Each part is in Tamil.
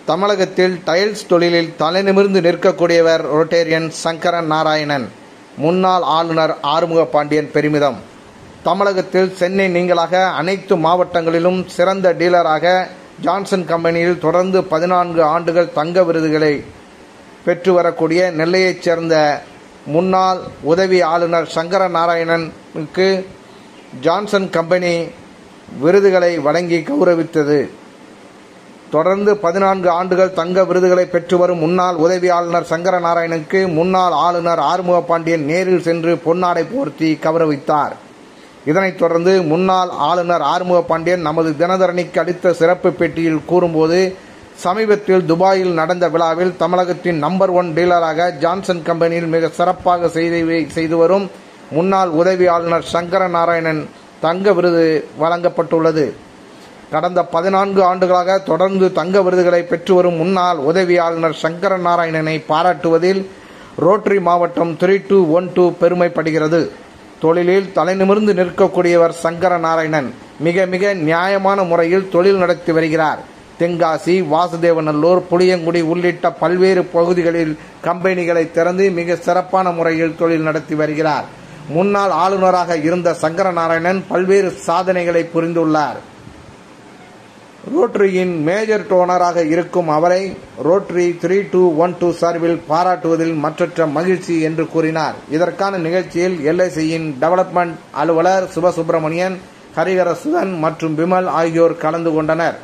தமிழகத்தில் டைல்ஸ் தொழிலில் தலைநிமிர்ந்து நிற்கக்கூடியவர் ரொட்டேரியன் சங்கரன் நாராயணன். முன்னாள் ஆளுநர் ஆறுமுக பாண்டியன் பெருமிதம். தமிழகத்தில் சென்னை நீங்களாக அனைத்து மாவட்டங்களிலும் சிறந்த டீலராக ஜான்சன் கம்பெனியில் தொடர்ந்து 14 ஆண்டுகள் தங்க விருதுகளை பெற்று வரக்கூடிய நெல்லையைச் சேர்ந்த முன்னாள் உதவி ஆளுநர் சங்கரன் நாராயணனுக்கு ஜான்சன் கம்பெனி விருதுகளை வழங்கி கௌரவித்தது. தொடர்ந்து 14 ஆண்டுகள் தங்க விருதுகளை பெற்று வரும் முன்னாள் உதவி ஆளுநர் சங்கரன் நாராயணனுக்கு முன்னாள் ஆளுநர் ஆறுமுக பாண்டியன் நேரில் சென்று பொன்னாடை போர்த்தி கௌரவித்தார். இதனைத் தொடர்ந்து முன்னாள் ஆளுநர் ஆறுமுக பாண்டியன் நமது தினதரணிக்கு அளித்த சிறப்பு பேட்டியில் கூறும்போது, சமீபத்தில் துபாயில் நடந்த விழாவில் தமிழகத்தின் நம்பர் 1 டீலராக ஜான்சன் கம்பெனியில் மிக சிறப்பாக செய்து வரும் முன்னாள் உதவி ஆளுநர் சங்கரன் நாராயணன் தங்க விருது வழங்கப்பட்டுள்ளது. கடந்த 14 ஆண்டுகளாக தொடர்ந்து தங்க விருதுகளை பெற்று வரும் முன்னாள் உதவி ஆளுநர் சங்கரன் நாராயணனை பாராட்டுவதில் ரோட்டரி மாவட்டம் 3212 பெருமைப்படுகிறது. தொழிலில் தலைநிமிர்ந்து நிற்கக்கூடியவர் சங்கரன் நாராயணன் மிக மிக நியாயமான முறையில் தொழில் நடத்தி வருகிறார். தென்காசி, வாசுதேவநல்லூர், புளியங்குடி உள்ளிட்ட பல்வேறு பகுதிகளில் கம்பெனிகளை திறந்து மிக சிறப்பான முறையில் தொழில் நடத்தி வருகிறார். முன்னாள் ஆளுநராக இருந்த சங்கரன் நாராயணன் பல்வேறு சாதனைகளை புரிந்துள்ளார். ரோட்டரியின் மேஜர் டோனராக இருக்கும் அவரை ரோட்டரி 3212 சார்பில் பாராட்டுவதில் மற்றற்ற மகிழ்ச்சி என்று கூறினார். இதற்கான நிகழ்ச்சியில் LICயின் டெவலப்மெண்ட் அலுவலர் சிவசுப்பிரமணியன், ஹரிஹரசுதன் மற்றும் விமல் ஆகியோர் கலந்து கொண்டனர்.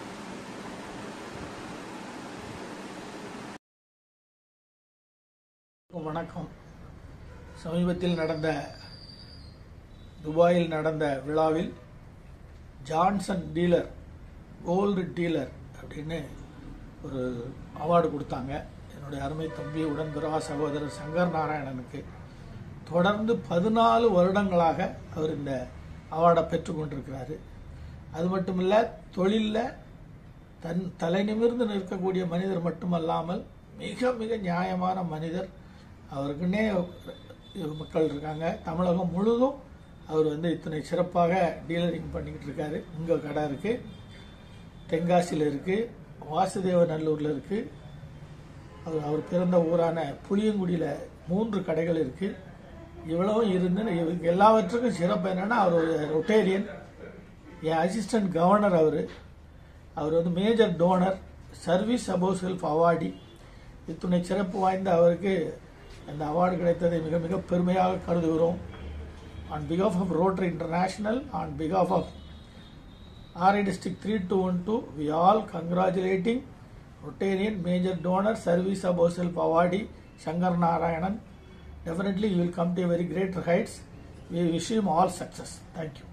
வணக்கம். சமீபத்தில் நடந்த துபாயில் நடந்த விழாவில் ஜான்சன் டீலர், கோல்டு டீலர் அப்படின்னு ஒரு அவார்டு கொடுத்தாங்க. என்னுடைய அருமை தம்பி உடன்பிறவா சகோதரர் சங்கர் நாராயணனுக்கு தொடர்ந்து 14 வருடங்களாக அவர் இந்த அவார்டை பெற்று கொண்டிருக்கிறாரு. அது மட்டுமில்ல, தொழிலில் தலை நிமிர்ந்து நிற்கக்கூடிய மனிதர் மட்டுமல்லாமல் மிக மிக நியாயமான மனிதர். அவருக்குன்னே மக்கள் இருக்காங்க. தமிழகம் முழுதும் அவர் இத்தனை சிறப்பாக டீலரிங் பண்ணிக்கிட்டு இருக்காரு. இங்கே கடை இருக்குது, தென்காசியில் இருக்குது, வாசுதேவநல்லூரில் இருக்குது, அவர் பிறந்த ஊரான புளியங்குடியில் 3 கடைகள் இருக்குது. இவ்வளவும் இருந்து எல்லாவற்றுக்கும் சிறப்பு என்னென்னா, அவர் ஒரு ரொட்டேரியன். என் அசிஸ்டன்ட் கவர்னர் அவர் major donor, service above self awardee. இத்துணை சிறப்பு வாய்ந்த அவருக்கு அந்த அவார்டு கிடைத்ததை மிக மிக பெருமையாக கருதுகிறோம். On behalf of Rotary International, on behalf of RI District 3212, we all congratulating Rotarian Major Donor Service Above Self Awardee Shankar Narayanan. Definitely you will come to a very great heights. We wish him all success. Thank you.